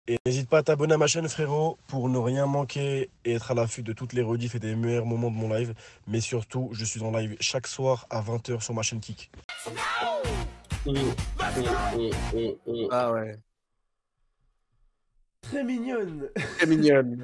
Et n'hésite pas à t'abonner à ma chaîne, frérot, pour ne rien manquer et être à l'affût de toutes les rediffs et des meilleurs moments de mon live. Mais surtout, je suis en live chaque soir à 20h sur ma chaîne Kik. Ah ouais. Très mignonne. Très mignonne.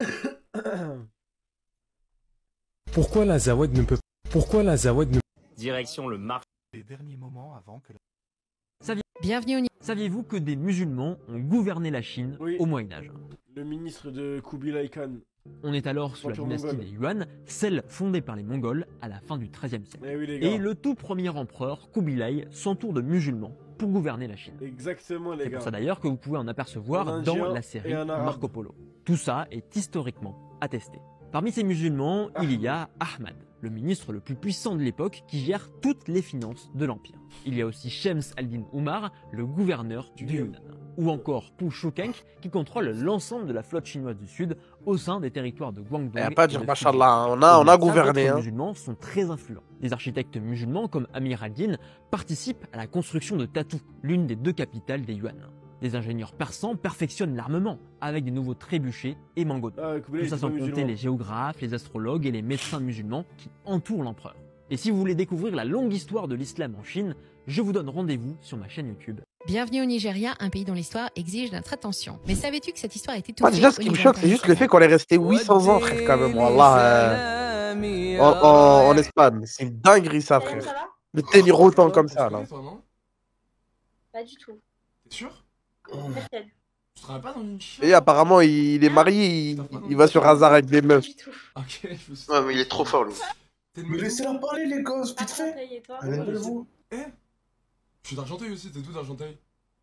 Pourquoi la Zawed ne peut Pourquoi la Zawed ne Direction le marché. Les derniers moments avant que Bienvenue au Niger. Saviez-vous que des musulmans ont gouverné la Chine Oui. au Moyen-Âge? Le ministre de Kubilai Khan. On est alors sous la Empire dynastie mongol. des Yuan, celle fondée par les Mongols à la fin du XIIIe siècle. Eh oui, les gars. Et le tout premier empereur, Kubilai, s'entoure de musulmans pour gouverner la Chine. Exactement, les C'est gars. pour ça d'ailleurs que vous pouvez en apercevoir Un dans Indien la et série un Arabe. Marco Polo. Tout ça est historiquement attesté. Parmi ces musulmans, il y a Ahmad, le ministre le plus puissant de l'époque qui gère toutes les finances de l'Empire. Il y a aussi Shems al-Din Umar, le gouverneur du Yunnan. Ou encore Pu Shukeng qui contrôle l'ensemble de la flotte chinoise du Sud au sein des territoires de Guangdong. Il n'y a pas de et dire de machallah, hein. Fujian. on a Au-delà de ça, gouverné. d'autres Hein. musulmans sont très influents. Des architectes musulmans comme Amir ad-Din participent à la construction de Tatu, l'une des deux capitales des Yuan. Des ingénieurs persans perfectionnent l'armement avec des nouveaux trébuchets et mangots. Ah, Kubilai, Tout ça était sans pas compter musulman. les géographes, les astrologues et les médecins musulmans qui entourent l'empereur. Et si vous voulez découvrir la longue histoire de l'islam en Chine, je vous donne rendez-vous sur ma chaîne YouTube. Bienvenue au Nigeria, un pays dont l'histoire exige notre attention. Mais savais-tu que cette histoire est étouffée Moi, déjà, ce au qui me niveau choque, c'est juste le fait qu'on est resté 800 ans, frère, quand même. Wallah, en Espagne. C'est une dinguerie, ça, Salam, frère. ça va? De tenir autant comme Tu ça, là. connais, toi, non? Pas du tout. T'es sûr? Certaine. Tu travailles pas dans une chaîne? Et apparemment, il est marié, il va sur hasard avec des Pas meufs. du tout. Ok, je me suis. Ouais, mais il est trop fort, lui. T'es de Mais Meudon? laissez-la parler, les gosses, vite fait. Argenteuil et toi? Allez-vous. Eh? Je suis d'Argenteuil aussi, t'es d'où d'Argenteuil?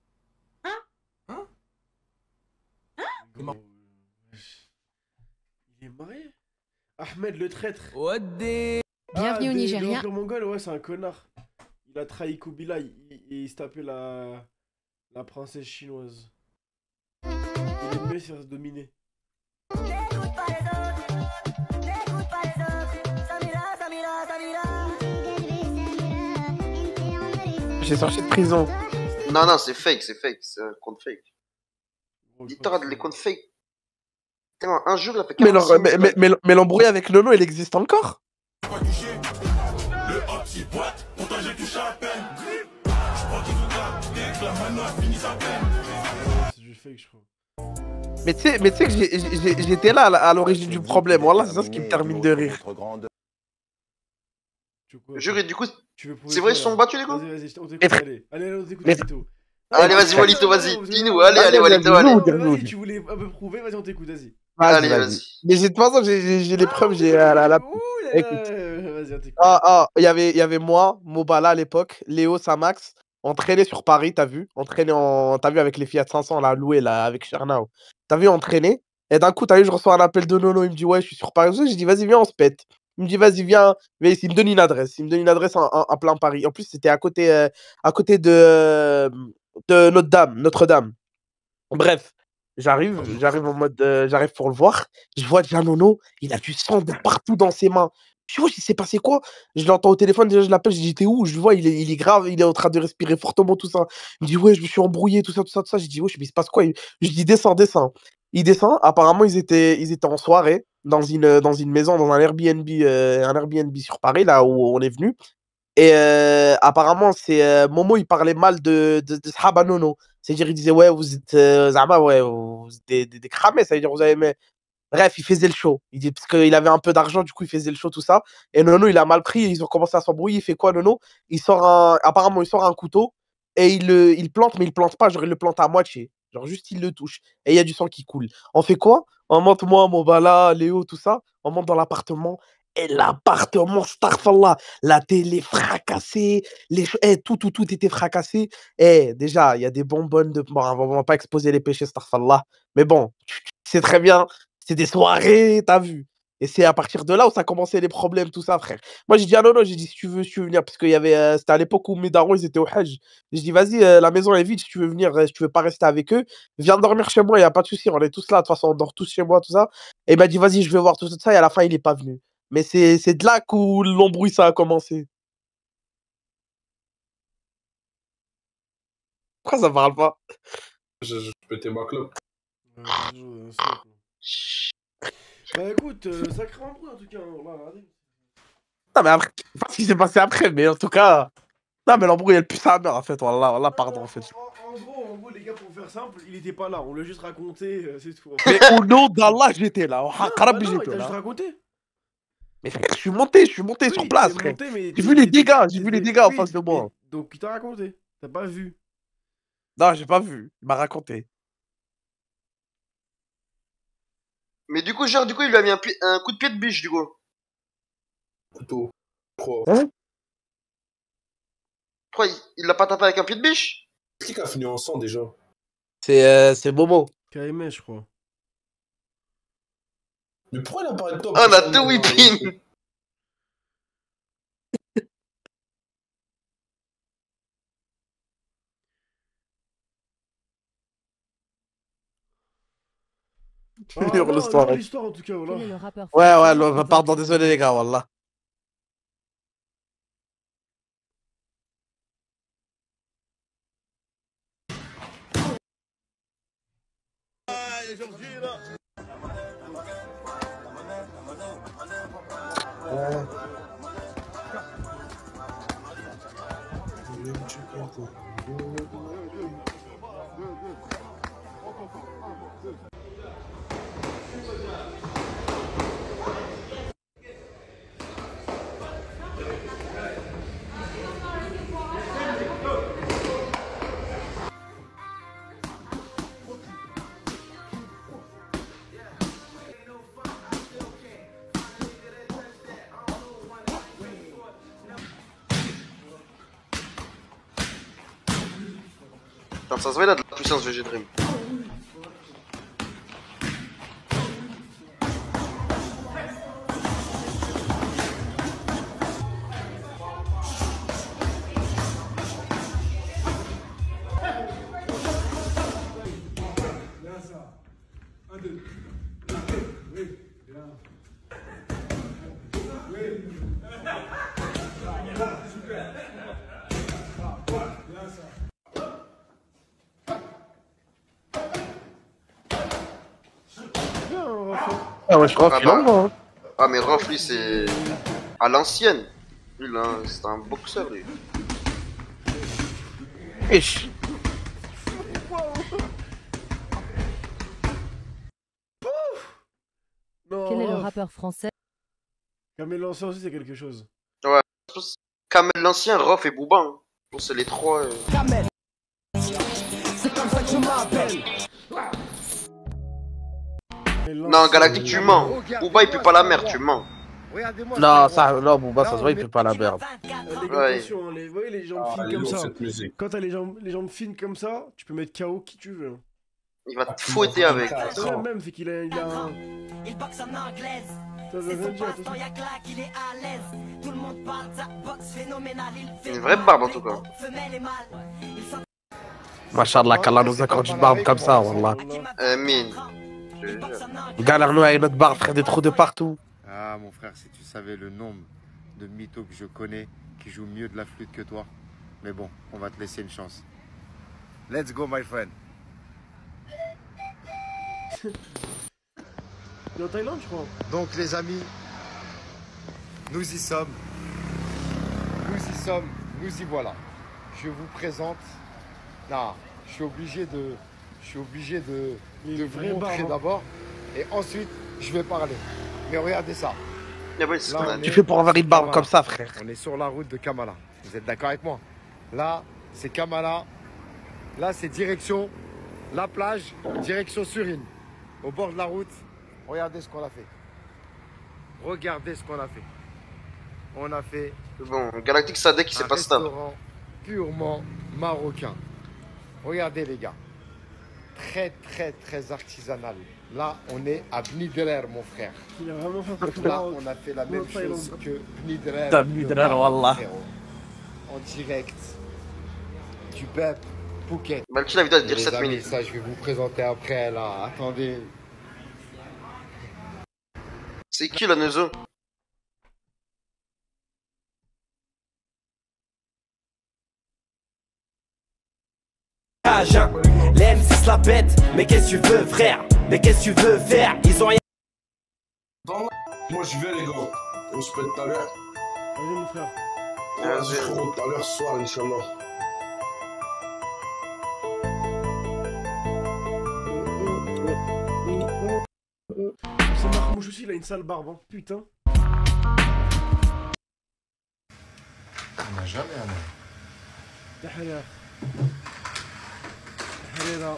Il est marié. Ahmed le traître. Bienvenue au Nigeria. L'Empire mongol, ouais, c'est un connard. Il a trahi Kubilai. Il se tapait la princesse chinoise. Il aimait se faire dominer. J'ai sorti de prison. Non, non, c'est fake, c'est un compte fake. Gros, Il je crois tarde que les c'est- comptes fake. Tellement, un jour, il a fait Mais 46 000 likes. l'embrouille avec Nono, il existe encore. c'est du fake, je crois. Mais tu sais que j'étais là à l'origine du problème. Voilà, c'est ça ce qui me termine de rire. Tu veux quoi? Jure, et du coup, Tu veux prouver c'est vrai, quoi, ils sont là? battus, les gars? Vas-y, on Mais t'écoute, frère- allez, on t'écoute, mais- Walito. Allez, vas-y, Walito, vas-y, dis-nous, allez, allez, Walito, Vas-y, allez. vas-y. Vas-y, tu voulais un peu prouver, vas-y, on t'écoute, vas-y. Allez, vas-y. Mais de toute façon, j'ai les preuves, j'ai la. Ouh là Écoute. là, vas-y, on t'écoute. Il y avait moi, Mobala à l'époque, Léo, Samax, on traînait sur Paris, t'as vu? On traînait t'as vu avec les Fiat 500 là, loué là, avec Chernao. T'as vu, on traînait. Et d'un coup, t'as vu, je reçois un appel de Nono, il me dit, ouais, je suis sur Paris. J'ai dit, vas-y, viens, on se pète. Il me dit, vas-y, viens. Mais il me donne une adresse. Il me donne une adresse en plein Paris. En plus, c'était à côté de Notre-Dame. Bref, j'arrive en mode, j'arrive pour le voir. Je vois déjà Nono, il a du sang de partout dans ses mains. Je vois, il s'est passé quoi? Je l'entends au téléphone, déjà je l'appelle, je dis t'es où? Je le vois, il est grave, il est en train de respirer fortement, tout ça. Il me dit ouais, je me suis embrouillé, tout ça, tout ça, tout ça. Je dis ouais, mais il se passe quoi? Je dis descends, descends. Il descend, apparemment ils étaient en soirée dans une maison, dans un Airbnb sur Paris, là où on est venu. Et apparemment, c'est Momo, il parlait mal de Sahaba Nono. C'est-à-dire, il disait, ouais, vous êtes Zama, ouais, vous êtes des cramés, ça veut dire, vous avez aimé. Bref, il faisait le show. Il dit, parce qu'il avait un peu d'argent, du coup, il faisait le show, tout ça. Et Nono, il a mal pris, ils ont commencé à s'embrouiller. Il fait quoi, Nono? Apparemment, il sort un couteau et il plante, mais il plante pas, genre, il le plante à moitié. Genre, juste, il le touche. Et il y a du sang qui coule. On fait quoi? On monte, moi, Mobala, Léo, tout ça. On monte dans l'appartement. Et l'appartement, starfallah, la télé fracassée, tout était fracassé. Déjà, il y a des bonbonnes de. Bon, on va pas exposer les péchés, starfallah. Mais bon, c'est très bien. C'est des soirées, t'as vu. Et c'est à partir de là où ça a commencé les problèmes, tout ça, frère. Moi, j'ai dit, ah non, non, j'ai dit, si tu veux venir, parce qu'il y avait. C'était à l'époque où mes darons, ils étaient au Hajj. J'ai dit, vas-y, la maison est vide, si tu veux venir, si tu veux pas rester avec eux, viens dormir chez moi, il y a pas de souci, on est tous là, de toute façon, on dort tous chez moi, tout ça. Et il m'a dit, vas-y, je vais voir tout ça, et à la fin, il est pas venu. Mais c'est de là où l'embrouille, ça a commencé. Pourquoi ça parle pas? Je pétais ma clope. Ouais, toujours dans un slip. Bah écoute, sacré embrouille en tout cas, on va regarder. Non, mais après, je sais pas ce qui s'est passé après, mais en tout cas. Non, mais l'embrouille, elle pue sa mère, en fait. Wallah, pardon, en fait. En gros, les gars, pour faire simple, il était pas là, on l'a juste raconté, c'est tout. Mais au nom d'Allah, j'étais là. Non, Karabi, bah non, il j'étais t'a juste là. raconté. Mais frère, je suis monté sur Oui, place, t'es frère. monté, mais J'ai vu les dégâts, j'ai vu les dégâts en oui, face de moi. donc il t'a raconté, t'as pas vu. Non, j'ai pas vu. Il m'a raconté. Mais du coup, genre, il lui a mis un coup de pied de biche, du coup. Couteau. Quoi? Hein? Pourquoi il l'a pas tapé avec un pied de biche? Qui a fini en sang déjà? C'est Momo. KMS, je crois. Mais pourquoi il a parlé de toi? Oh, on a deux whipping. Ah, Sur l'histoire. non, l'histoire en tout cas, voilà. Ouais, pardon, désolé les gars, wallah. Putain, ça se voit, il a de la puissance, VG Dream. Ah ouais, je crois qu'il en va. Ah, mais Rof, lui, c'est à l'ancienne. Lui, là, c'est un boxeur, lui. Wesh. Non, Quel est le rappeur français? Kamel l'ancien aussi, c'est quelque chose. Ouais, je pense Kamel l'ancien, Rof et Booba. Hein. Je pense que c'est les trois. Kamel. C'est comme ça que je m'appelle. Non, Galactique, tu mens. Booba, il pue pas la merde, tu mens. Non, ça, non, Booba, ça se voit, il peut pas la merde. Les gars, Ouais. attention, hein, vous voyez les jambes fines comme ça. Quand t'as les jambes fines comme ça, tu peux mettre KO qui tu veux. Hein. Il va te fouetter avec. Même, c'est qu'il a un... Il boxe en anglaise. Ça veut rien dire, Quand y'a claque, il est à l'aise. Tout le monde parle de sa boxe phénoménale. Il fait Une vraie barbe en tout cas. femelle et mâle. Machallah, qu'Allah nous accorde une barbe comme ça, wallah. Mine. Galère-nous avec notre barbe, frère, des trous de partout. Ah mon frère, si tu savais le nombre de mythos que je connais qui jouent mieux de la flûte que toi. Mais bon, on va te laisser une chance. Let's go my friend. Il est en Thaïlande, je crois. Donc les amis, nous y sommes. Nous y voilà. Je vous présente. Non, je suis obligé de vous montrer d'abord. Et ensuite, je vais parler. Mais regardez ça. Là, Tu fais pour avoir une barbe comme ça, frère. On est sur la route de Kamala. Vous êtes d'accord avec moi? Là, c'est Kamala. Là, c'est direction la plage, direction Surine. Au bord de la route, regardez ce qu'on a fait. Regardez ce qu'on a fait. On a fait Bon, Galactique Sadek, il s'est pas stable. un restaurant purement marocain. Regardez les gars. Très artisanal. Là, on est à Bnideler, mon frère. Il a vraiment fait Là, on a fait la même chose que Bnideler. Bnideler, wallah. En direct du Bep Phuket. Malchi, la vidéo elle dure Les 7 amis, minutes. ça, je vais vous présenter après, là. Attendez. C'est qui la Neuzo? Les MC se la pètent, mais qu'est-ce que tu veux frère? Mais qu'est-ce que tu veux faire? Ils ont rien. Moi je vais les gars, on se pète tout à l'heure. Vas-y mon frère. Vas-y frérot, tout à l'heure ce soir, Inch'Allah. C'est Marmouche aussi, il a une sale barbe, hein. Putain. On n'a jamais un homme. Tahrir. Tahrir.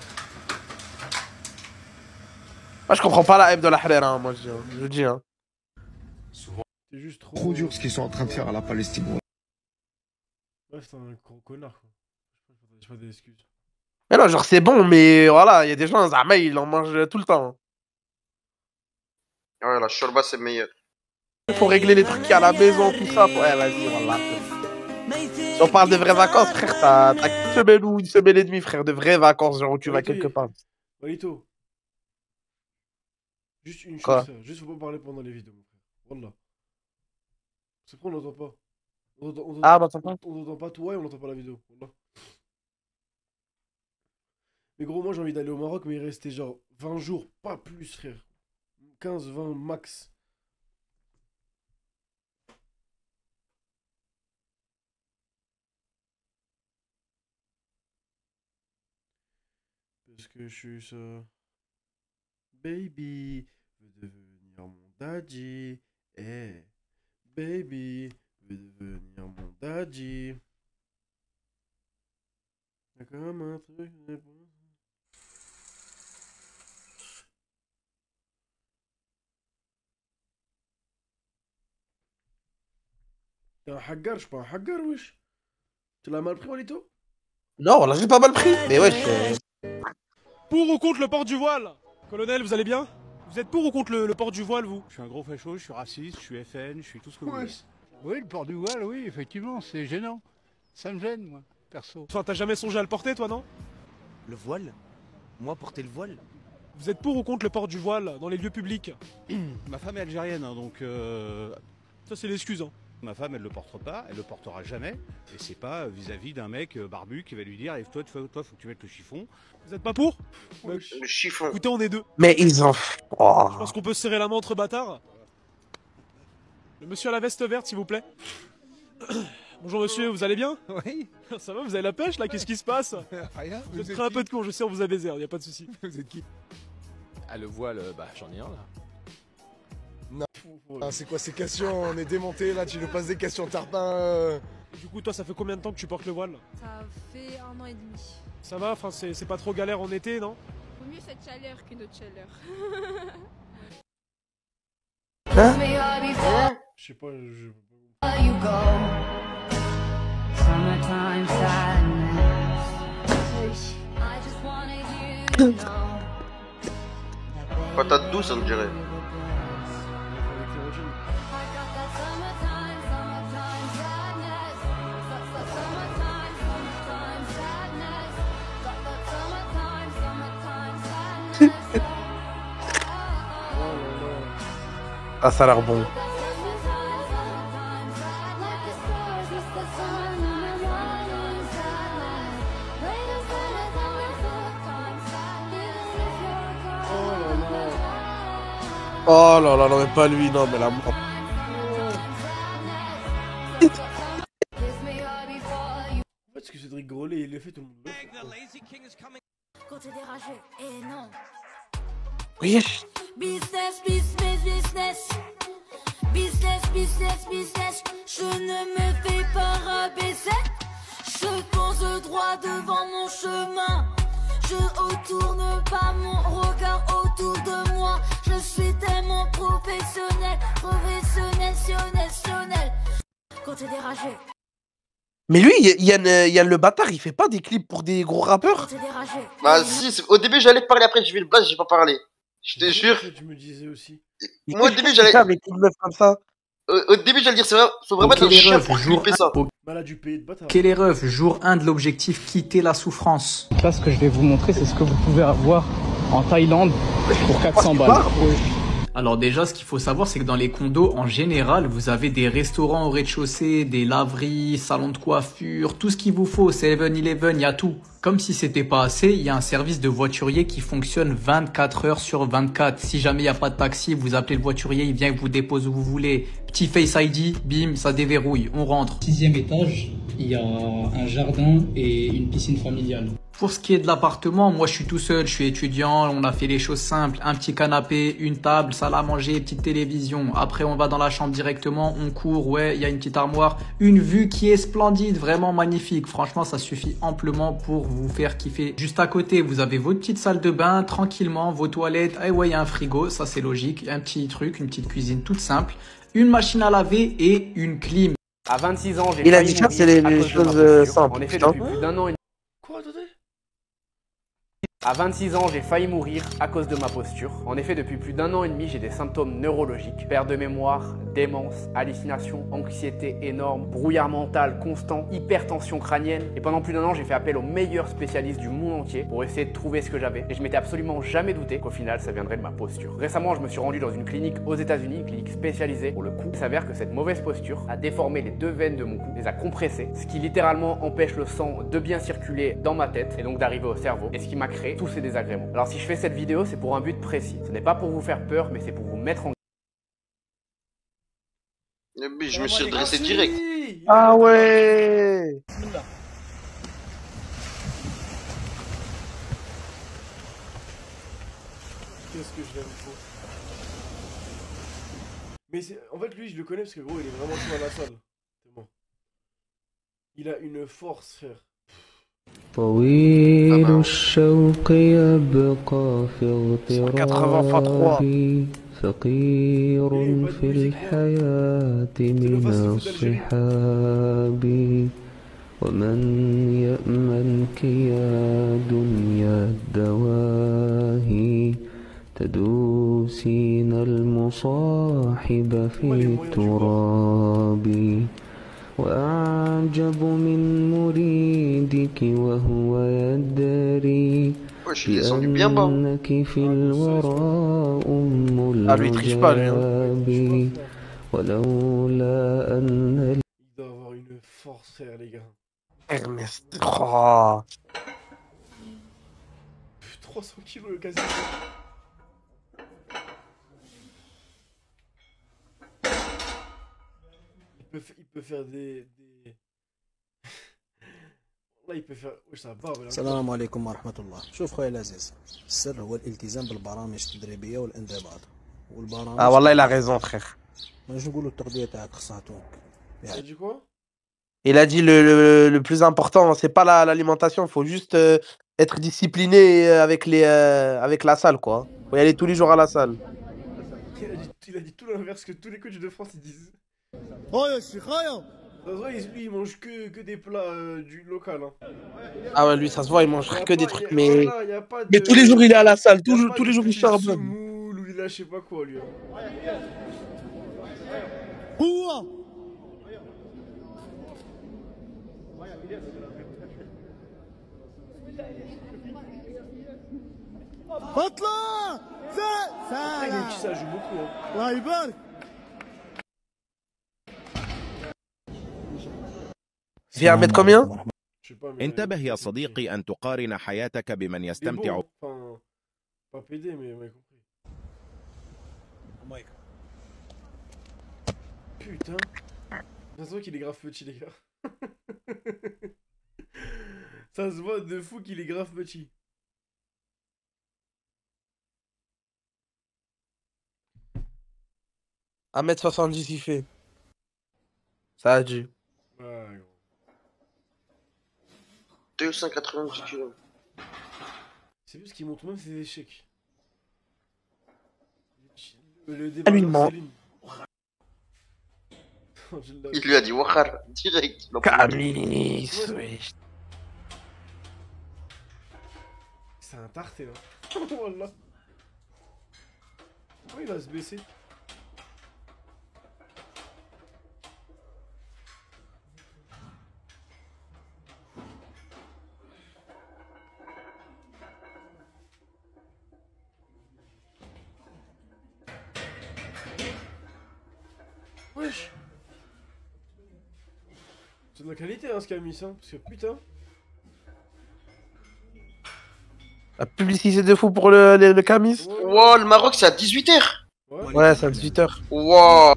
Moi, je comprends pas la hype de la Harira, hein, moi, je le dis. Hein. C'est juste trop... Trop dur ce qu'ils sont en train de faire à la Palestine. Ouais, c'est un gros connard, quoi. J'ai pas d'excuses. Mais non, genre, c'est bon, mais voilà, il y a des gens, Zama, ils en mangent tout le temps. Ouais, la shorba, c'est meilleur. Il faut régler les trucs à la maison, tout ça. Ouais, vas-y, voilà. Si on parle de vraies vacances, frère, t'as une semaine ou une semaine et demie, frère, de vraies vacances, genre où tu vas quelque part. Walito. Juste une Quoi? chose, frère. Juste faut pas parler pendant les vidéos, mon frère. Wallah. C'est quoi, on n'entend pas. Ah, bah, t'entends pas? On n'entend pas toi et on n'entend pas la vidéo. Wallah. Mais gros, moi j'ai envie d'aller au Maroc, mais il restait genre 20 jours, pas plus, frère. 15, 20 max. Parce que je suis ça. Baby veut devenir mon daddy. Eh, baby veut devenir mon daddy. Y'a comme un truc. T'es un hagar, je suis pas un hagar, wesh. Tu l'as mal pris, Walito? Non, on l'a juste pas mal pris. Mais wesh. Pour ou contre le port du voile? Colonel, vous allez bien? Vous êtes pour ou contre le port du voile, vous? Je suis un gros facho, je suis raciste, je suis FN, je suis tout ce que vous voulez. Oui, le port du voile, oui, effectivement, c'est gênant. Ça me gêne, moi, perso. Enfin, t'as jamais songé à le porter, toi, non? Le voile? Moi, porter le voile? Vous êtes pour ou contre le port du voile dans les lieux publics? Ma femme est algérienne, hein, donc... Ça, c'est l'excuse, hein. Ma femme, elle le porte pas, elle le portera jamais. Et c'est pas vis-à-vis d'un mec barbu qui va lui dire « toi, faut que tu mettes le chiffon. » Vous êtes pas pour? Le chiffon. Écoutez, on est deux. Mais ils en... Oh. Je pense qu'on peut se serrer la main entre bâtards. Le monsieur à la veste verte, s'il vous plaît. Bonjour monsieur, vous allez bien? Oui. Ça va, vous avez la pêche là? Qu'est-ce qui se passe? Rien. Vous êtes pris un peu de con, je sais, on vous a baisé, y a pas de souci. Vous êtes qui? Ah, le voile, bah j'en ai un là. Non, ah, c'est quoi ces questions? On est démonté là, tu nous passes des questions tarpin. Du coup, toi, ça fait combien de temps que tu portes le voile? Ça fait 1 an et demi. Ça va, enfin, c'est pas trop galère en été, non? Vaut mieux cette chaleur qu'une autre chaleur. Hein? Je sais pas, Patate douce, on dirait. Ah, ça a l'air bon. Oh là là, non mais pas lui, non mais la mort. En fait, ce que Cédric Grolet, il le fait, tout le monde le fait. Côté des rageux, et non. Oui. Business, business, business. Business, business, business. Je ne me fais pas rabaisser. Je fonce droit devant mon chemin. Je retourne pas mon regard autour de moi. Je suis tellement professionnel, professionnel. Côté des rageux. Mais lui, Yann le bâtard, il fait pas des clips pour des gros rappeurs? Côté des rageux. Bah si, au début j'allais parler, après j'ai vu le blast, j'ai pas parlé. Je te jure. Tu me disais aussi. Moi au début j'allais... avec une meuf comme ça. Au début j'allais dire, c'est vrai, faut vraiment être un chien pour clipper ça. Malade du pays de bâtard. Quelle erreur, jour 1 de l'objectif, quitter la souffrance. Là, ce que je vais vous montrer, c'est ce que vous pouvez avoir en Thaïlande pour 400 balles. Alors déjà, ce qu'il faut savoir, c'est que dans les condos, en général, vous avez des restaurants au rez-de-chaussée, des laveries, salons de coiffure, tout ce qu'il vous faut, 7-Eleven, il y a tout. Comme si c'était pas assez, il y a un service de voiturier qui fonctionne 24 heures sur 24. Si jamais il n'y a pas de taxi, vous appelez le voiturier, il vient vous dépose où vous voulez. Petit Face ID, bim, ça déverrouille, on rentre. 6e étage, il y a un jardin et une piscine familiale. Pour ce qui est de l'appartement, moi je suis tout seul, je suis étudiant, on a fait les choses simples, un petit canapé, une table, salle à manger, petite télévision. Après on va dans la chambre directement, on court, ouais, il y a une petite armoire, une vue qui est splendide, vraiment magnifique. Franchement, ça suffit amplement pour vous faire kiffer. Juste à côté, vous avez votre petite salle de bain, tranquillement, vos toilettes, et ouais, il y a un frigo, ça c'est logique, un petit truc, une petite cuisine toute simple, une machine à laver et une clim. À 26 ans, j'ai Il a failli dit ça, mourir c'est les à cause de ma choses posture. simples. En effet, putain. depuis plus d'un an et Quoi, attendez? À 26 ans, j'ai failli mourir à cause de ma posture. En effet, depuis plus d'un an et demi, j'ai des symptômes neurologiques. Perte de mémoire, démence, hallucinations, anxiété énorme, brouillard mental constant, hypertension crânienne. Et pendant plus d'un an, j'ai fait appel aux meilleurs spécialistes du monde entier pour essayer de trouver ce que j'avais. Et je m'étais absolument jamais douté qu'au final, ça viendrait de ma posture. Récemment, je me suis rendu dans une clinique aux États-Unis, une clinique spécialisée pour le cou. Il s'avère que cette mauvaise posture a déformé les deux veines de mon cou, les a compressées, ce qui littéralement empêche le sang de bien circuler dans ma tête et donc d'arriver au cerveau. Et ce qui m'a créé tous ces désagréments. Alors si je fais cette vidéo, c'est pour un but précis. Ce n'est pas pour vous faire peur, mais c'est pour vous mettre en... Mais je me suis redressé direct. Ah ouais. Qu'est-ce que je l'aime trop. Mais en fait, lui, je le connais parce que gros, il est vraiment chaud à la salle. C'est bon. Il a une force, frère. طويل الشوق يبقى في اغترابي فقير في الحياة من الصحاب ومن يأمنك يا دنيا الدواهي تدوسين المصاحب في التراب وأعجب من مريدك وهو يدري بأنك في الورى أم العجاب ولولا أن Il doit avoir une force, frère, les gars. Ernest. Oh. 300 kilos le quasi. Il peut faire des... Là, il peut faire... Oui, ça va. السلام عليكم ورحمة الله. شوف خويا العزيز، السر هو الالتزام بالبرامج التدريبية والانضباط. والبرامج Ah والله il a raison frère. ماشي نقولوا التغذية تاعك خصها توك. Il a dit quoi? Il a dit le plus important, c'est pas l'alimentation, il faut juste être discipliné avec la salle quoi. Faut y aller tous les jours à la salle. Il a dit tout l'inverse que tous les coachs de France ils disent. Oh يا شيخ هايا. Lui, il mange que des plats du local. Hein. Ah ouais, lui, ça se voit, il mange que des trucs, mais... Voilà, Mais tous les jours, il est à la salle, tous les jours, il charbonne. Moule ou il a je sais pas quoi, lui. Hein. اطلع Ça joue beaucoup. Hein. الله يبارك. Viens mettre combien? انتبه يا صديقي أن تقارن حياتك بمن يستمتع. Pas pédé, mais compris. Putain. Ça se voit qu'il est grave petit, les gars. Ça se voit de fou qu'il est grave petit. À 1m70 il fait. Ça a dû. Ouais, gros. 290 kilos. C'est plus qu'il montre même ses échecs. Le débat lui de ment. Céline. Il lui a dit Wahar, direct. Camis, oui. C'est un tarté, là. Wallah. Oh, il va se baisser. C'est de la qualité, hein, ce Camis, hein. Parce que putain. La publicité de fou pour le Camis. Wow, le Maroc, c'est à 18h. Ouais, c'est à 18h. Wow.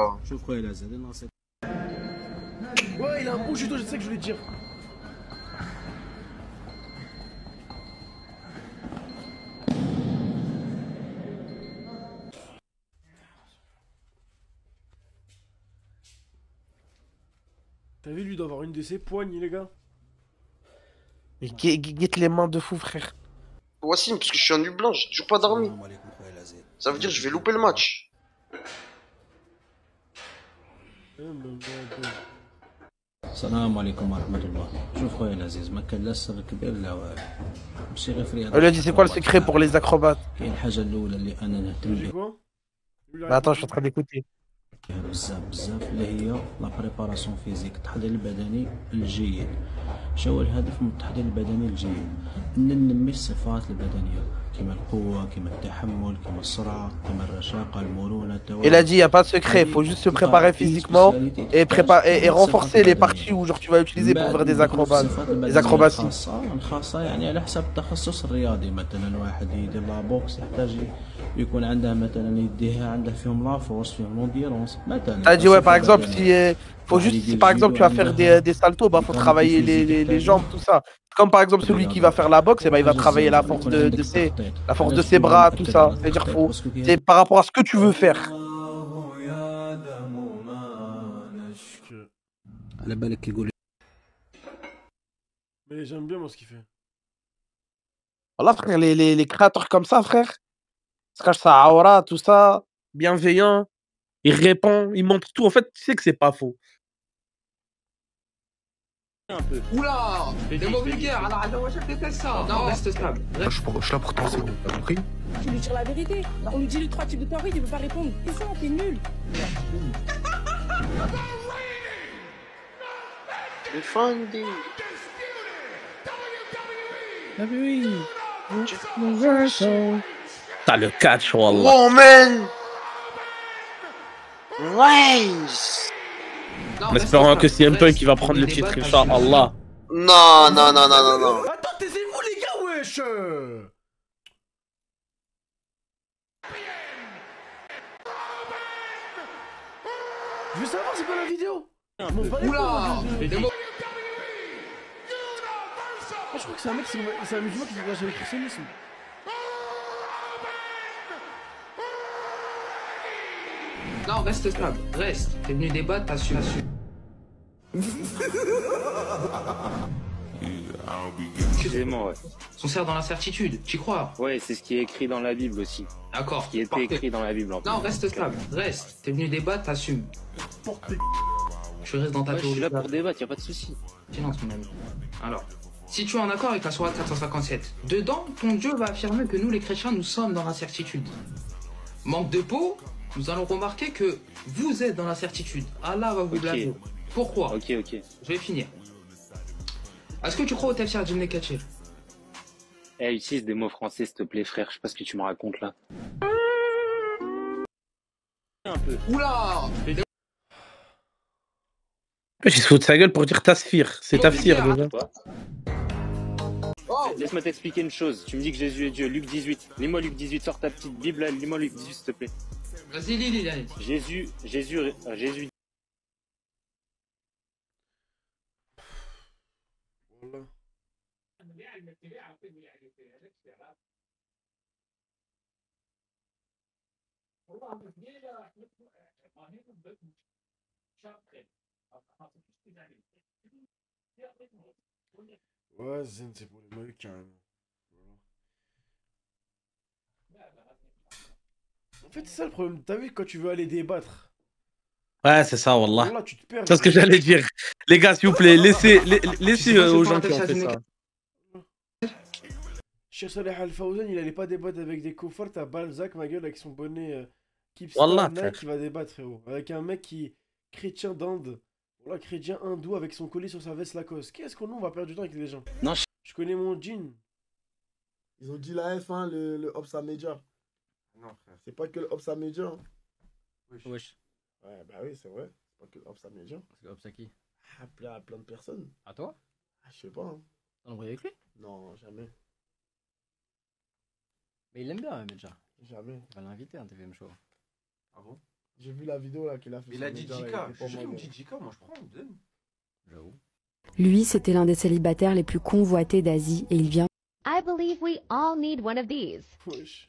Ouais, il a un bon judo, je sais que je voulais dire. T'as vu, lui, d'avoir une de ses poignes, les gars. Guette les mains de fou, frère. Wassim, parce que je suis en nuit blanche, j'ai toujours pas dormi. Ça veut dire que je vais louper le match. السلام عليكم ورحمة الله. شوف خويا العزيز ما كان لا سر كبير لا والو. ماشي غير في Elle lui a dit c'est quoi le secret pour les acrobates? كاين الحاجة الأولى اللي أنا نهتم بها. Bah attends, je suis en train d'écouter. بزاف اللي هي لا بريباراسيون فيزيك، التحضير البدني الجيد. شنو هو الهدف من التحضير البدني الجيد؟ أن ننمي الصفات البدنية كما القوة، كما التحمل، كما السرعة، كما الرشاقة، المرونة، التوازن. Il a dit il n'y a pas de secret, il faut juste se préparer physiquement et renforcer les parties où genre tu vas utiliser pour faire des acrobates, des acrobaties. خاصة يعني على حسب التخصص الرياضي، مثلا واحد يدير لا بوكس يحتاج يكون عنده مثلا يديها عنده فيهم لا فورس فيهم لونديرونس مثلا. T'as dit ouais par exemple si par exemple tu vas faire des saltos, bah faut travailler les jambes, tout ça. Comme par exemple celui qui va faire la boxe, et bah, il va travailler la force de ses bras, tout ça. C'est-à-dire c'est par rapport à ce que tu veux faire. Mais j'aime bien moi ce qu'il fait. Voilà frère, les créateurs comme ça frère, se cache sa aura, tout ça, bienveillant, il répond, il montre tout. En fait, tu sais que c'est pas faux. Un peu. Oula, des mots vulgaires, alors je déteste ça. Non, reste stable. Je suis là pour t'en second, t'as compris? Tu lui tires la vérité. On lui dit les 3 types de théories, il veut pas répondre. C'est ça, t'es nul. Defending. T'as le catch, wallah. Oh man. Nice. En espérant que c'est un Punk qui va prendre le titre, Inch'Allah. Non, non, non, non, non, non. Attends, taisez-vous les gars, wesh. Je veux savoir, c'est pas la vidéo. Oula. Je crois que c'est un mec, c'est un musulman qui dégage avec le christianisme. Non, reste stable, reste. T'es venu débattre, t'assumes. Excusez-moi, ouais. On sert dans l'incertitude, tu crois? Ouais, c'est ce qui est écrit dans la Bible aussi. D'accord. Ce qui était écrit dans la Bible en plus. Non, reste stable, reste. T'es venu débattre, t'assumes. Tu restes dans ta théorie. Je suis là pour débattre, y'a pas de souci. Silence, mon ami. Alors, si tu es en accord avec la sourate 457, dedans, ton Dieu va affirmer que nous, les chrétiens, nous sommes dans l'incertitude. Manque de peau, nous allons remarquer que vous êtes dans l'incertitude. Allah va vous blâmer. Pourquoi? Ok. Je vais finir. Est-ce que tu crois au tafsir d'Ibn Kathir? Utilise des mots français, s'il te plaît, frère. Je sais pas ce que tu me racontes là. Un peu. Oula. Il se fout de sa gueule pour dire Tasfir. C'est Tafsir déjà. Laisse-moi t'expliquer une chose. Tu me dis que Jésus est Dieu. Luc 18. Lis-moi Luc 18. Sors ta petite Bible là. Lis-moi Luc 18, s'il te plaît. Vas-y, lis. Jésus. Voilà. Ouais, Zen, c'est pour les mecs carrément. En fait, c'est ça le problème. T'as vu quand tu veux aller débattre. Ouais, c'est ça, wallah. Là, tu te perds. C'est ce que j'allais dire. Les gars, s'il vous plaît, laissez aux gens qui ont fait ça. Cheikh Saleh Al-Fawzan, il allait pas débattre avec des koufars. T'as Balzac, ma gueule, avec son bonnet Wallah, qui va débattre, frérot. Avec un mec qui est chrétien d'Inde. Voilà, chrétien hindou avec son collier sur sa veste Lacoste. Qu'est-ce qu'on va perdre du temps avec les gens? Non, je connais mon jean. Ils ont dit la F1, le Opsa Media. Non, frère. C'est pas que le Opsa Media. Hein. Wesh. Ouais, bah oui, c'est vrai. C'est pas que le Opsa Media. C'est Opsa qui? À plein de personnes. À toi? Je sais pas. Hein. T'as embrouillé avec lui? Non, jamais. Mais il aime bien, Medja. Jamais. Il va l'inviter à un TVM Show. Ah bon? J'ai vu la vidéo là qu'il a fait. Il a dit Jika. Je suis sûr qu'il me dit Jika, moi je prends, on donne. J'avoue. Lui, c'était l'un des célibataires les plus convoités d'Asie et il vient. I believe we all need one of these. Wesh.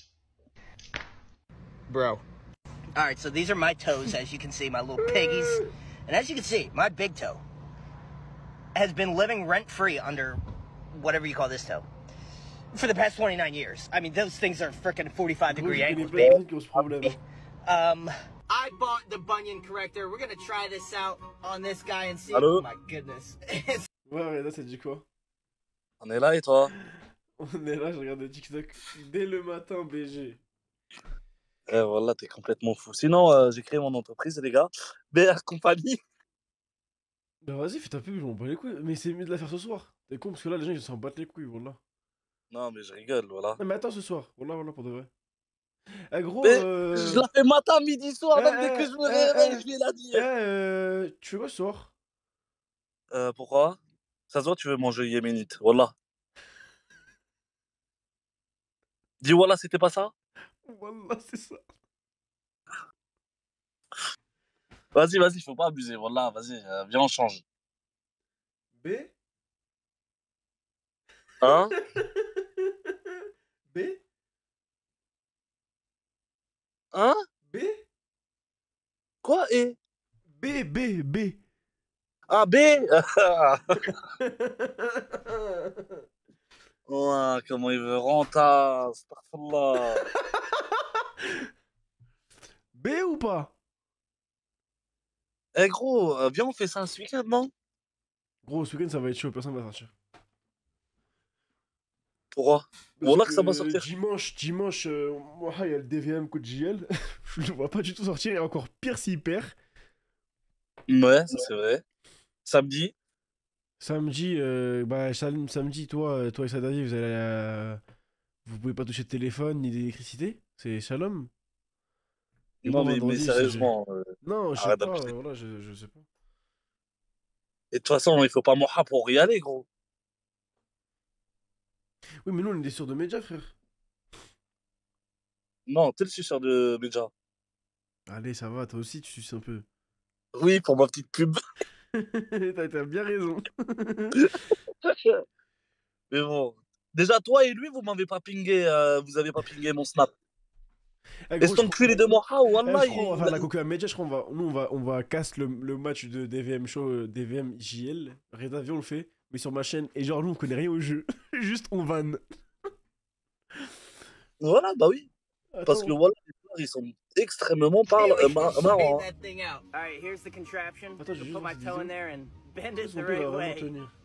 Bro. Alright, so these are my toes, as you can see, my little piggies. And as you can see, my big toe has been living rent-free under whatever you call this toe for the past 29 years. I mean, those things are freaking 45-degree angles, baby. I bought the bunion corrector. We're gonna try this out on this guy and see. Allô? Oh my goodness. Ouais, là, c'est dit quoi? On est là et toi? On est là, je regarde le TikTok dès le matin, BG. Eh voilà, t'es complètement fou. Sinon, j'ai créé mon entreprise, les gars. BR Compagnie. Bah vas-y, fais ta pub, je m'en bats les couilles. Mais c'est mieux de la faire ce soir. T'es con, parce que là, les gens, ils s'en battent les couilles, voilà. Non, mais je rigole, voilà. Non, mais attends ce soir. Voilà, pour de vrai. Eh gros, Mais je la fais matin, midi, soir, même dès que je me réveille, je vais la dire. Tu fais quoi ce soir? Pourquoi? Ça se voit, tu veux manger yéménite, voilà. Dis voilà, c'était pas ça? Wallah, c'est ça. Vas-y, faut pas abuser, voilà, vas-y, viens, on change. B? Hein? B? Hein? B? Quoi, et? B. Ah, B? Ouais, comment il veut rentrer, astaghfirullah. B ou pas? Eh gros, viens, on fait ça ce week-end, non? Gros, ce week-end, ça va être chaud, personne va sortir. Pourquoi? Voilà que ça va sortir. Dimanche, moi, il y a le DVM coup de JL. Je le vois pas du tout sortir, et encore pire s'il perd. Ouais, ça c'est vrai. Samedi? Samedi, samedi, toi et Sadadi, vous allez vous pouvez pas toucher de téléphone ni d'électricité? C'est Shalom? Et Non, moi, mais vendredi, sérieusement. non, je sais arrête pas, d'abuser. voilà, je sais pas. Et de toute façon, il faut pas moha pour y aller, gros. Oui, mais nous, on est des sûrs de médias, frère. Non, t'es le suceur de Medja. Allez, ça va, toi aussi, tu suces un peu. Oui, pour ma petite pub. T'as bien raison. Mais bon. Déjà, toi et lui, vous m'avez pas pingé, vous avez pas pingé mon snap. Est-ce qu'on cuit les deux mois? Wallah, je crois on va faire la coca média, je crois on va casse le match de DVM Show, DVM JL. Reda, viens, on le fait, mais sur ma chaîne. Et genre, nous, on connaît rien au jeu. Juste, on vanne. Voilà, bah oui. Attends. Parce que voilà, les joueurs, ils sont extrêmement marrants. Alright, here's the contraption. Attends, Put my toe in there and bend it the right way.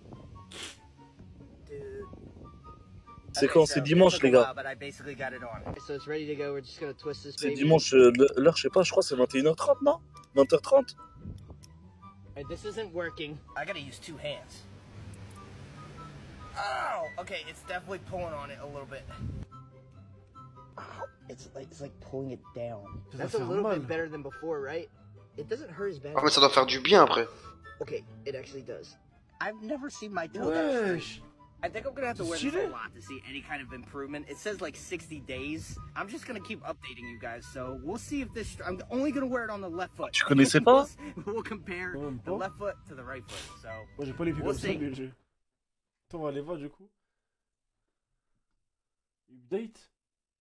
C'est quand? C'est dimanche, les gars. So it's ready to go. We're just gonna twist this C'est baby. dimanche, l'heure, je sais pas, je crois que c'est 21h30, non? 20h30? Alright, this isn't working. I gotta use two hands. Oh, okay, it's definitely pulling on it a little bit. Oh, it's like pulling it down. That's a little bit better than before, right? It doesn't hurt as bad. Ah mais ça doit faire du bien après. Okay, it actually does. I've never seen my toe that straight. I think I'm gonna have to wear this a lot to see any kind of improvement. It says like 60 days. I'm just gonna keep updating you guys, so we'll see if this. I'm only gonna wear it on the left foot. Tu connaissais pas? We'll compare the left foot to the right foot. So. Moi j'ai pas les pieds comme ça, mais j'ai. Attends, on va aller voir du coup. Update.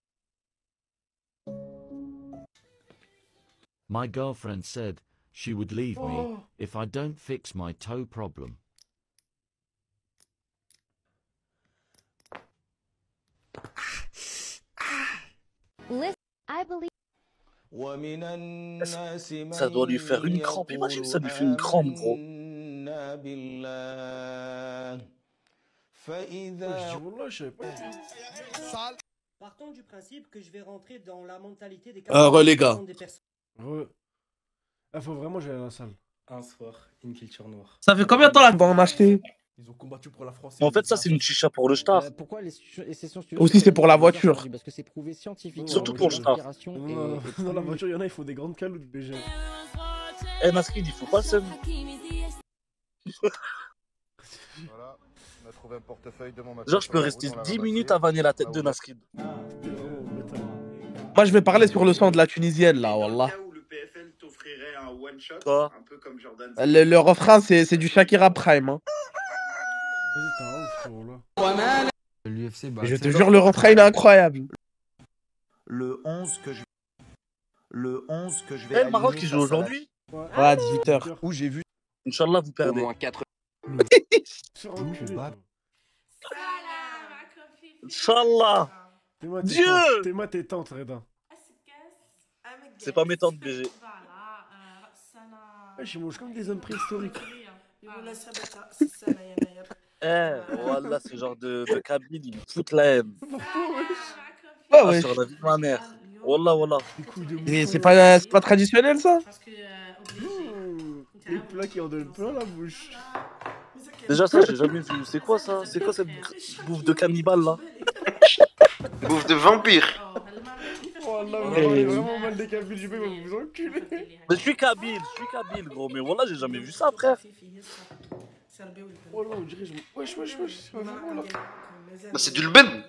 My girlfriend said she would leave me if I don't fix my toe problem. Listen, I believe. Ça doit lui faire une crampe. Imagine, ça lui fait une crampe, gros. Partons du principe que je vais rentrer dans la mentalité des les gars. des personnes. Faut vraiment que j'aille à la salle. Un soir, une culture noire. Ça fait combien de temps là qu'on va en acheter? Ils ont combattu pour la France. En fait, ça, c'est une chicha pour le star. Pourquoi les sessions Aussi, c'est pour la voiture. Parce que c'est prouvé scientifiquement. Surtout pour le star. Dans la voiture, il y en a, il faut des grandes caloutes, BG. Eh, Nasrid, il faut pas le seum. Voilà, on a trouvé un portefeuille de mon mari. Genre, je peux rester 10 minutes à vanner la tête de Nasrid. Moi, je vais parler sur le son de la Tunisienne, là, wallah. Quoi? Le refrain, c'est du Shakira Prime. Hein. Vas-y, t'es un ouf, frérot, là. L'UFC, bah, Je te jure, le refrain, il est incroyable. Le 11 que je vais Eh, le Maroc, aligner, il ça joue sera- aujourd'hui? Ouais, à 18h. où j'ai vu Inch'Allah, vous perdez. au moins 4 Inch'Allah. Dieu! T'es moi tes tantes, Reda. C'est pas mes tantes, BG. Ouais, je mange comme des hommes préhistoriques. Eh, voilà, ce genre de Kabyle, il me fout la haine. Ouais, ouais. Sur la vie de ma mère. Wallah, wallah. Et c'est pas traditionnel, ça? Les plats qui en donnent plein la bouche. Déjà, ça, j'ai jamais vu. C'est quoi ça? C'est quoi cette bouffe de cannibale là? Bouffe de vampire. Oh là, vous parlez vraiment mal des Kabyles, je vais vous enculer. Mais je suis Kabyle, gros. Mais voilà, j'ai jamais vu ça, frère. Oh là, on dirait, wesh, c'est pas vraiment là. Bah, c'est du lben.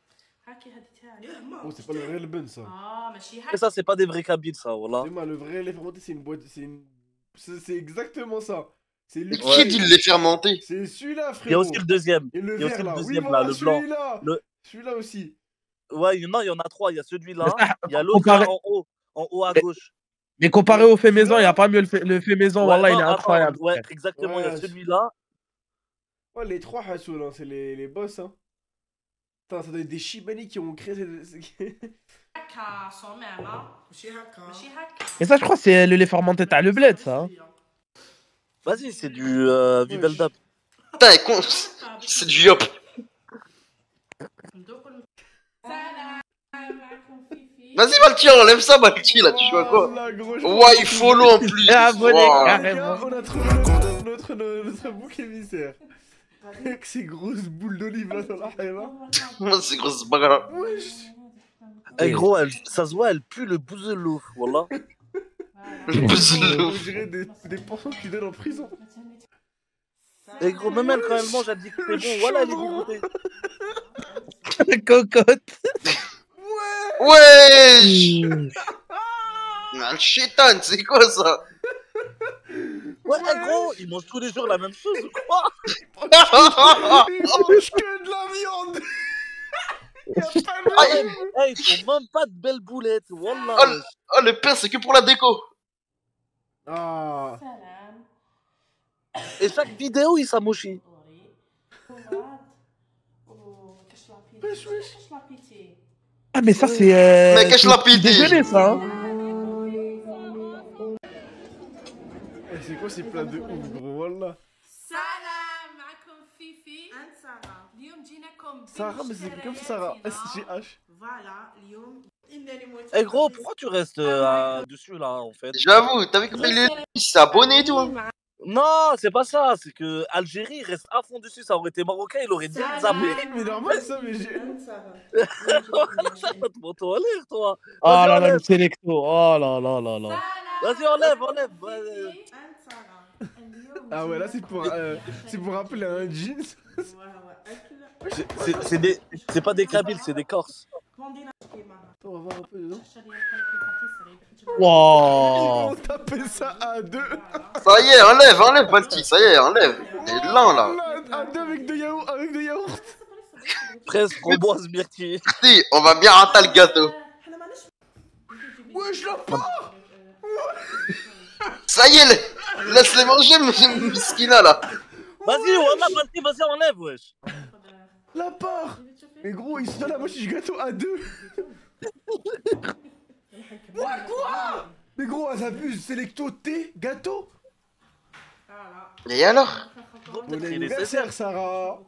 Oh, c'est pas le vrai Leben, ça. Et ça, c'est pas des vrais Kabyles, ça, voilà. C'est moi, le vrai lait fermenté, c'est une boîte, c'est exactement ça. C'est lui. Qui dit le lait fermenté? C'est celui-là, frérot. Il y a aussi le deuxième. Et le Il y a aussi vert, le là. deuxième, Oui, là, voilà, le blanc. celui-là. Le... Celui-là aussi. Ouais, non, il y en a trois. Il y a celui-là, il y a l'autre là, en haut à gauche. Mais comparé au fait maison, il n'y a pas mieux le fait maison, Ouais, wallah, non, il est attends, incroyable. ouais, frère. exactement, il y a Ouais, celui-là. Ouais, les trois Hassoul, hein, c'est les boss, hein. Putain, ça doit être des Shibani qui ont créé Et ça, je crois, c'est le lait fermenté, t'as le bled, ça. Hein. Vas-y, c'est du Viveldab. Putain, c'est du yop. Vas-y, Balti, enlève ça, Balti, là, tu joues à quoi? Ouais, il follow en plus. On a trouvé notre bouc émissaire. Avec ses grosses boules d'olive là dans la haine. Moi, c'est grosse bagarre. Eh gros, ça se voit, elle pue le bouzelou, voilà. Le bouzelou. On dirait des poissons que tu donnes en prison. Eh gros, même elle, quand elle mange, elle dit que c'est bon, voilà, elle est dégoûtée. Cocotte. Wesh. Un chétan, c'est quoi ça? Ouais, eh gros, ils mangent tous les jours la même chose ou quoi? Ils mangent que de la viande. Ils font même pas de belles boulettes, wallah. Oh, le pain, c'est que pour la déco. Ah. Et chaque vidéo, il s'amochit. Ah, mais ça, c'est. Mais cache la pitié. Désolé, ça. Hein. C'est quoi ces plats de ouf, gros, wallah. Sarah, mais c'est comme ça, Sarah. SGH. Eh gros, pourquoi tu restes dessus là en fait? J'avoue, t'as vu comment il s'est abonné et tout? Non, c'est pas ça, c'est que Algérie reste à fond dessus, ça aurait été marocain, il aurait dit zappé. Mais normal ça, mais j'ai. Ça va te monter en l'air, toi. Oh là là, le sélecto. Oh là là là là. Vas-y, enlève. Ah ouais, là c'est pour rappeler un jeans. C'est pas des Kabyles, c'est des Corses. On va voir un peu dedans. Wow. Ils vont taper ça à deux. Ça y est, enlève, Balti, ça y est, enlève. Il est lent là. À deux avec de yaourt. Presque framboise myrtille. Si, on va bien rater le gâteau. Wesh, la part. Ça y est, laisse-les manger, Miskina là. Vas-y, wallah, Balti, vas-y, enlève, wesh. La part. Mais gros, ils sont dans la moitié du gâteau à deux. Quoi? Mais gros, elle abuse. Sélecto, thé, gâteau. Et alors? Bon anniversaire, Sarah.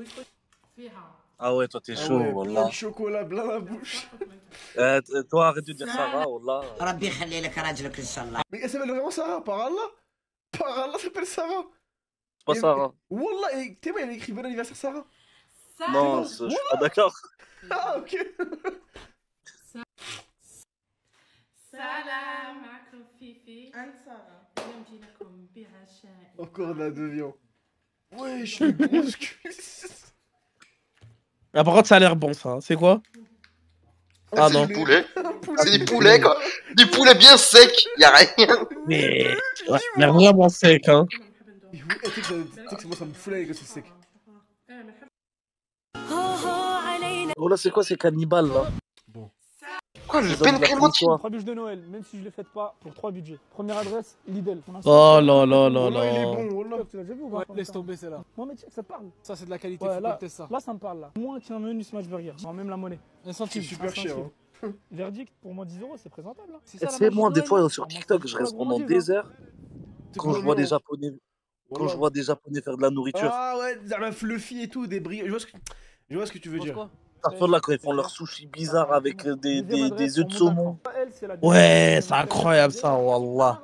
Ah ouais, toi t'es chaud, ouais, wallah. plein de chocolat, plein la bouche. Toi, arrête de dire Sarah, wallah. Mais elle s'appelle vraiment Sarah, par Allah. Par Allah, elle s'appelle Sarah. C'est pas Sarah. Wallah, t'es moi, il a écrit bon anniversaire, Sarah. Non, je suis pas d'accord. Ah, ok. Salam alaikum. Encore un deviant. Ouais, je suis grosse cuisse. Ah, par contre, ça a l'air bon, ça. C'est quoi? Ah C'est non. du poulet. C'est du poulet, quoi. Du poulet bien sec. Y'a rien. Mais vraiment sec, hein. Tu sais que moi, ça me fout là, que c'est sec. Oh là, c'est quoi ces cannibales là? Bon. Quoi, le Ben Clémentine? 3 bûches de Noël, même si je les fête pas, pour 3 budgets. Première adresse, Lidl. Oh là là là Oh là, il est là. bon, oh là. Tu l'as déjà vu ou pas? Laisse tomber, c'est là. Non, mais tiens, ça parle. Ça, c'est de la qualité, faut là, ça. Là, ça me parle là. Moins qu'un menu Smash Burger. Non, même la monnaie. Un centime. C'est super cher. Hein. Verdict, pour moi 10 €, c'est présentable. Là. Tu sais, moi, des fois, sur TikTok, je reste pendant des heures quand je vois des Japonais. Quand je vois des Japonais faire de la nourriture. Ah ouais, la fluffy et tout, des brilles. Je vois ce que tu veux dire. Parfois là, quand ils font leurs sushis bizarres avec des œufs de saumon. Ouais, c'est incroyable ça, wallah.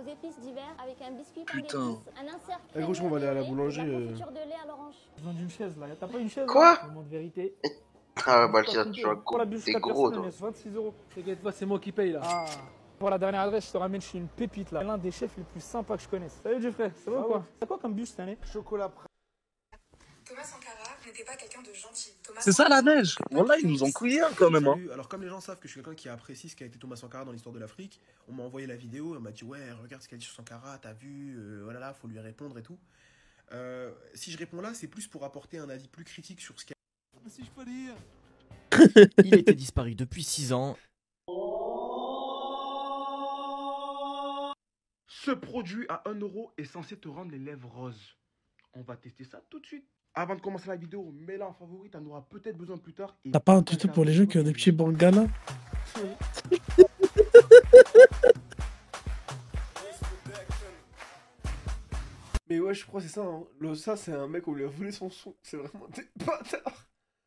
Putain. Eh gros, on va aller à la boulangerie. J'ai besoin d'une chaise là. T'as pas une chaise? Quoi? Moment de vérité. Ah bah tiens, tu vois, t'es gros toi. 26 €. T'inquiète pas, c'est moi qui paye là. Ah. Pour la dernière adresse, je te ramène chez une pépite là. L'un des chefs les plus sympas que je connaisse. Salut Jeffrey, ça va ou quoi? C'est quoi comme bus cette année? Chocolat. Thomas Sankara n'était pas quelqu'un de gentil. C'est ça la neige. Voilà, ils nous ont couillé quand même. Hein. Alors comme les gens savent que je suis quelqu'un qui apprécie ce qu'a été Thomas Sankara dans l'histoire de l'Afrique, on m'a envoyé la vidéo, on m'a dit ouais, regarde ce qu'a dit sur Sankara, t'as vu, voilà là, faut lui répondre et tout. Si je réponds là, c'est plus pour apporter un avis plus critique sur ce qu'il y a. Si je peux dire. Il était disparu depuis 6 ans. Ce produit à 1 € est censé te rendre les lèvres roses. On va tester ça tout de suite. Avant de commencer la vidéo, mets-la en favori, t'en auras peut-être besoin plus tard. T'as pas un tuto pour les gens qui ont des petits bangalas? Mais ouais, je crois que c'est ça. Hein. Ça, c'est un mec, on lui a volé son son. C'est vraiment des bâtards.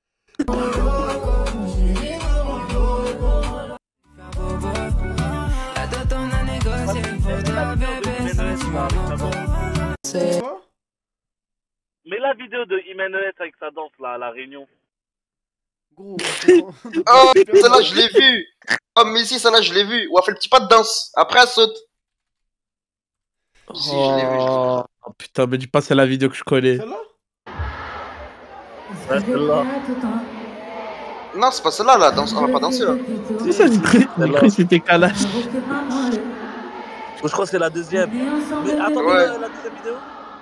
C'est quoi? Mais la vidéo de Imenes avec sa danse là à la Réunion. Gros. Oh, celle-là je l'ai vue. Oh, mais si, celle-là je l'ai vue. Ou elle fait le petit pas de danse. Après elle saute. Si, je l'ai vue. Oh putain, me dis pas c'est la vidéo que je connais. Celle-là? Ouais, celle-là. Non, c'est pas celle-là, la danse. On va pas danser là. C'est ça, j'ai cru que c'était Kalash. Je crois que c'est la deuxième. Mais attendez, ouais. La deuxième vidéo.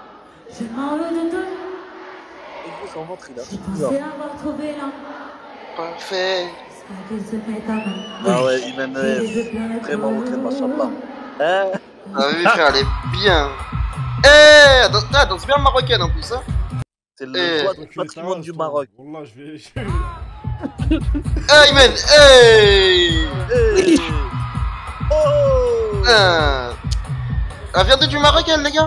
Et gros, son ventre il a. Parfait. Ah ouais, Imenes. Très marocaine, machallah. Hein? Ah oui, frère, elle est bien. Eh, elle danse bien marocaine en plus, hein. C'est le patrimoine du Maroc. Wallah, je vais. Hey, man, hey! Hey! Oh! Elle vient du Maroc, elle, les gars?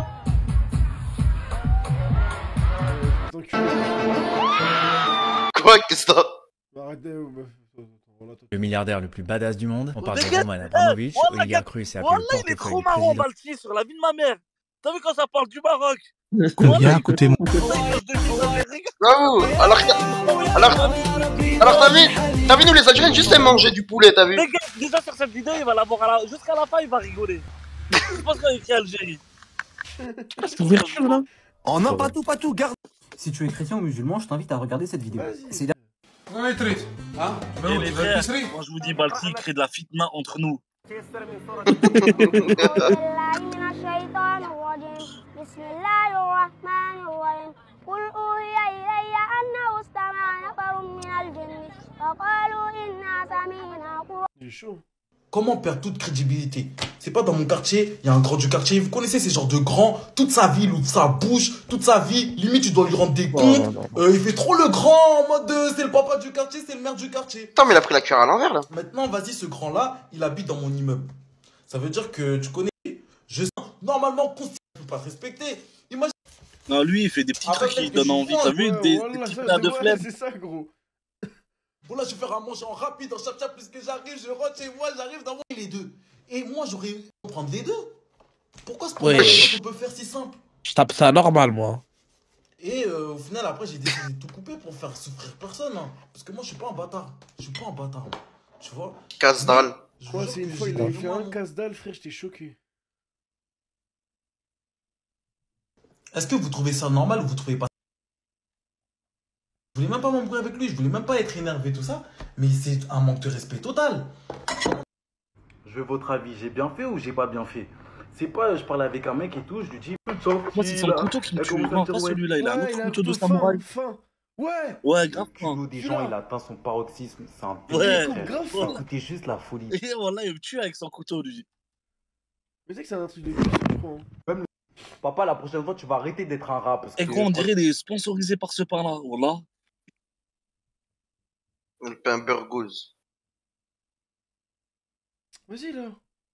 Quoi, qu'est-ce que t'as? Le milliardaire le plus badass du monde. On parle de Roman Abramovich, oligarque russe et appelé le il est portefeuille trop du marrant, président. Balti, sur la vie de ma mère. T'as vu quand ça parle du Maroc? Combien coûtez-moi? Bravo! Alors t'as vu, nous les Algériens, juste manger du poulet, t'as vu? Les gars, déjà sur cette vidéo, il va l'avoir jusqu'à la fin, il va rigoler. Je pense qu'on a écrit Algérie. C'est ouverture là? Oh non, pas tout, garde. Si tu es chrétien ou musulman, je t'invite à regarder cette vidéo. C'est On est triste. Hein? Et les frères, moi je vous dis, Balti, crée de la fitna entre nous. Il est chaud. Comment perdre toute crédibilité? C'est pas dans mon quartier, il y a un grand du quartier. Vous connaissez ces genres de grands, toute sa vie, ou sa bouche, toute sa vie. Limite, tu dois lui rendre des comptes. Il fait trop le grand en mode c'est le papa du quartier, c'est le maire du quartier. Attends, mais il a pris la cuillère à l'envers là. Maintenant, vas-y, ce grand-là, il habite dans mon immeuble. Ça veut dire que tu connais. Je sais, normalement, ne peut pas te respecter. Imagine. Non, lui, il fait des petits trucs qui donnent envie. T'as vu des petits plats de flemme? C'est ça, gros. Bon là je vais faire un manger en rapide, en chap-chap, puisque j'arrive, je rentre chez moi, j'arrive d'avoir les deux. Et moi j'aurais pu prendre les deux. Pourquoi ce problème qu'on peut faire si simple? Je tape ça normal moi. Et au final après j'ai décidé de tout couper pour faire souffrir personne. Hein. Parce que moi je suis pas un bâtard. Je suis pas un bâtard. Tu vois? Casse-dalle. Je crois que c'est une fois, il avait fait un casse-dalle, frère, j'étais choqué. Est-ce que vous trouvez ça normal ou vous trouvez pas? Je voulais même pas m'embrouiller avec lui, je voulais même pas être énervé, tout ça. Mais c'est un manque de respect total. Je veux votre avis, j'ai bien fait ou j'ai pas bien fait? C'est pas, je parle avec un mec et tout, je lui dis, Moi, c'est son couteau qui me tue. Non, pas celui-là, il a un autre couteau de samouraï. Ouais! Ouais, grave. Le culot des gens, il atteint son paroxysme, c'est un Ouais, délire, grave. frère. Écoutez juste la folie. Et voilà, il me tue avec son couteau, lui. Mais c'est que c'est un truc de plus, je crois. Même le... Papa, la prochaine fois, tu vas arrêter d'être un rat. Et gros, on dirait des sponsorisés par ce par-là, voilà. On fait un burgose. Vas-y, là.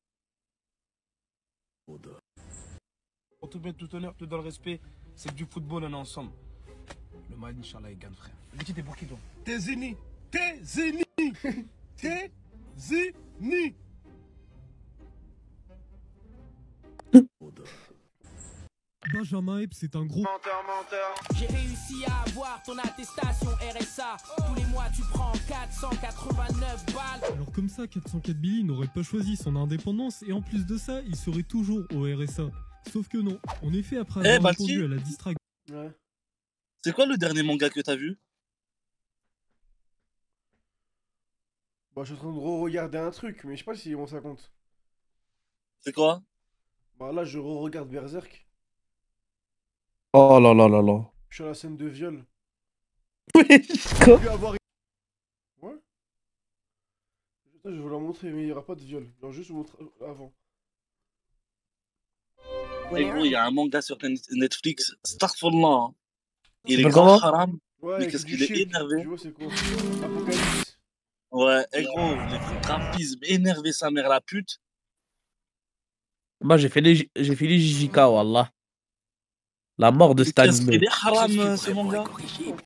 Pour tout bien, tout honneur, tout dans le respect, c'est que du football, on est ensemble. Le Mali, Inch'Allah, il gagne, frère. Petit, t'es pour qui, toi? T'es Zeni. T'es Zeni. T'es Zeni. Benjamin Epps, c'est un gros menteur. J'ai réussi à avoir ton attestation RSA. Tous les mois, tu prends 489 balles. Alors comme ça, 404 Billy n'aurait pas choisi son indépendance et en plus de ça, il serait toujours au RSA. Sauf que non. En effet, après avoir répondu à la distraction... Ouais. C'est quoi le dernier manga que t'as vu? Bah, je suis en train de re-regarder un truc, mais je sais pas si on ça compte. C'est quoi? Bah là, je re-regarde Berserk. Oh là là là là. Je suis à la scène de viol. Oui, quoi? Ouais. Je vais vous la montrer, mais il n'y aura pas de viol. Je vais juste vous montrer avant. Et gros, il y a un manga sur Netflix, Starfallah. Il est C'est grand comment? haram. Ouais, Mais qu'est-ce qu'il est énervé. Tu vois, c'est quoi? Apocalypse. Ouais, et gros, les graphismes énervé sa mère la pute. Moi, j'ai fait les JJK, wallah. La mort de Mais qu'est-ce Stan. qu'il est haram, ce manga?